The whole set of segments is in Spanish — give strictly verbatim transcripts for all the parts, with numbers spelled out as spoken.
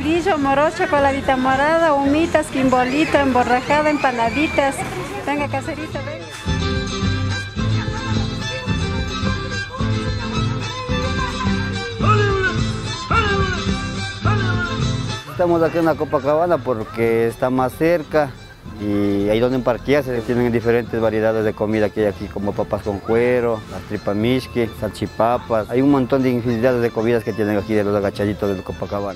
librillo, morocho, coladita morada, humitas, quimbolito, emborrajada, empanaditas. Venga, caserita, venga. Estamos aquí en la Copacabana porque está más cerca y hay donde parquearse. Tienen diferentes variedades de comida que hay aquí, como papas con cuero, las tripas mixqui, salchipapas. Hay un montón de infinidades de comidas que tienen aquí de los agachaditos de Copacabana.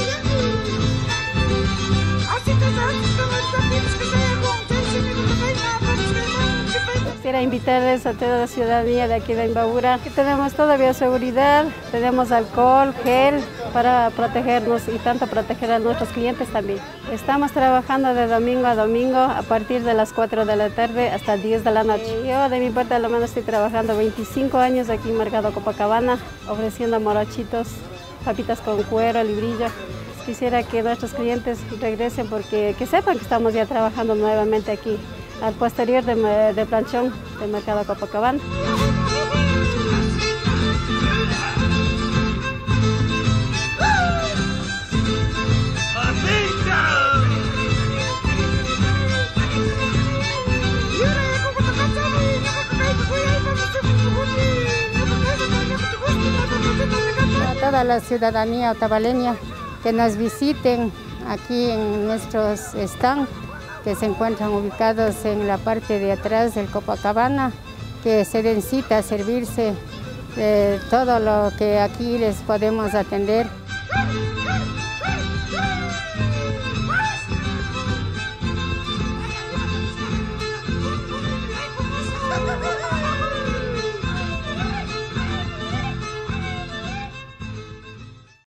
Quisiera invitarles a toda la ciudadanía de aquí de Imbabura que tenemos todavía seguridad, tenemos alcohol, gel para protegernos y tanto proteger a nuestros clientes también. Estamos trabajando de domingo a domingo a partir de las cuatro de la tarde hasta diez de la noche. Yo de mi parte a lo menos estoy trabajando veinticinco años aquí en Mercado Copacabana, ofreciendo morochitos, papitas con cuero, librillo. Quisiera que nuestros clientes regresen porque que sepan que estamos ya trabajando nuevamente aquí, al posterior de, de planchón del Mercado Copacabana. A toda la ciudadanía otavaleña que nos visiten aquí en nuestros stands, que se encuentran ubicados en la parte de atrás del Copacabana, que se den cita a servirse de todo lo que aquí les podemos atender.